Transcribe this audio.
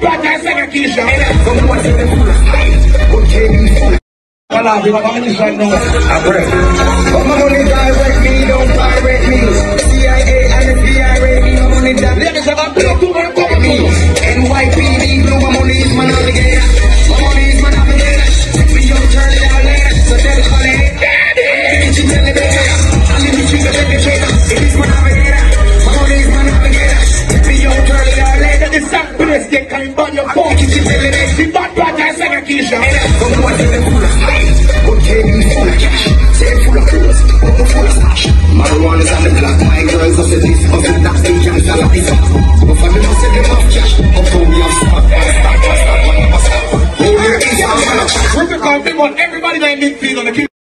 bad guy second Keisha. Some boys say they're full of style, but can't be full. Well, we have money right now. I pray. But my money direct me, don't pirate me. CIA and FBI rate me, my money direct me. Ladies, I'm going to cover me. NYPD, blue, my money is my navigator. My money is my navigator. Take me up, turn it out later. So tell it, call it. Daddy, you tell it, baby. I'll leave you treat the educator. It is my navigator. My money is my navigator. Take me up, turn it out later. This song, please, they can't burn your phone. The bad guy second Keisha. Some boys say they're full of style, but can't be full of cash. Say full of clothes, but full of stash. Marijuana's on the block, my girls up to this, up to that, they can't sell a piece of. But for me, I say they have cash, up to me, I'm stop. We're going to everybody that ain't big feet on the